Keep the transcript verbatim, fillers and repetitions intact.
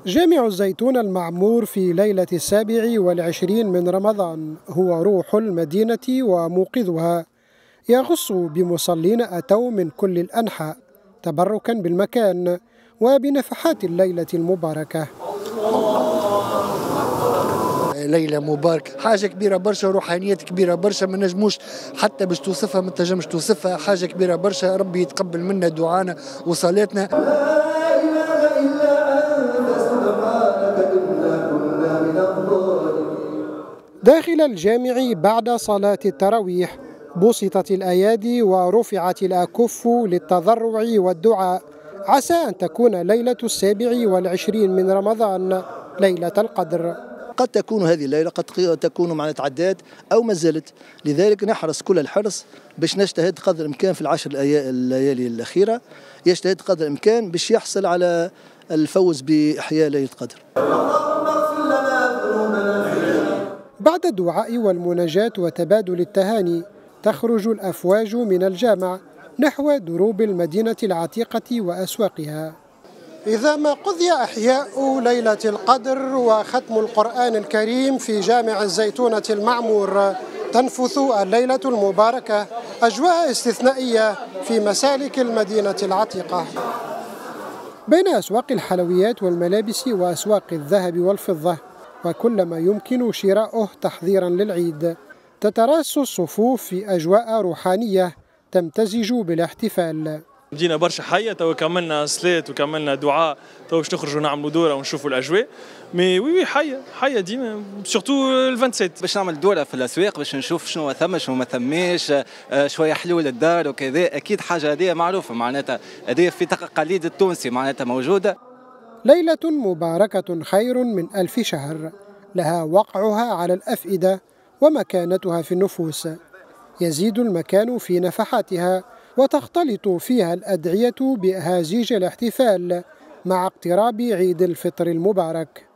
جامع الزيتون المعمور في ليلة السابع والعشرين من رمضان هو روح المدينة وموقظها، يغص بمصلين أتوا من كل الأنحاء تبركا بالمكان وبنفحات الليلة المباركة. ليلة مباركة، حاجة كبيرة برشا، روحانيات كبيرة برشا، ما نجموش حتى باش توصفها، ما تنجمش توصفها، حاجة كبيرة برشا. ربي يتقبل منا دعانا وصلاتنا. داخل الجامع بعد صلاة التراويح بسطت الأيادي ورفعت الأكف للتضرع والدعاء، عسى أن تكون ليلة السابع والعشرين من رمضان ليلة القدر. قد تكون هذه الليلة، قد تكون معناتها تعدات أو ما زالت، لذلك نحرص كل الحرص باش نجتهد قدر الإمكان في العشر الليالي الأخيرة، يجتهد قدر الإمكان باش يحصل على الفوز بإحياء ليلة القدر. بعد الدعاء والمناجاة وتبادل التهاني تخرج الأفواج من الجامع نحو دروب المدينة العتيقة وأسواقها. إذا ما قضي إحياء ليلة القدر وختم القرآن الكريم في جامع الزيتونة المعمور، تنفث الليلة المباركة أجواء استثنائية في مسالك المدينة العتيقة. بين أسواق الحلويات والملابس وأسواق الذهب والفضة وكل ما يمكن شراؤه تحضيرا للعيد، تتراص الصفوف في أجواء روحانية تمتزج بالاحتفال. مدينة برشا حية، تو كملنا صلاة وكملنا دعاء، تو باش نخرجوا نعملوا دورة ونشوفوا الأجواء. مي وي وي حية حية ديما، سورتو السبعة وعشرين باش نعمل دورة في الأسواق باش نشوف شنو ثم شنو ما ثماش، شوية حلول الدار وكذا. أكيد حاجة هذه معروفة، معناتها هذه في تقاليد التونسي معناتها موجودة. ليلة مباركة خير من ألف شهر، لها وقعها على الأفئدة ومكانتها في النفوس، يزيد المكان في نفحاتها وتختلط فيها الأدعية بأهازيج الاحتفال مع اقتراب عيد الفطر المبارك.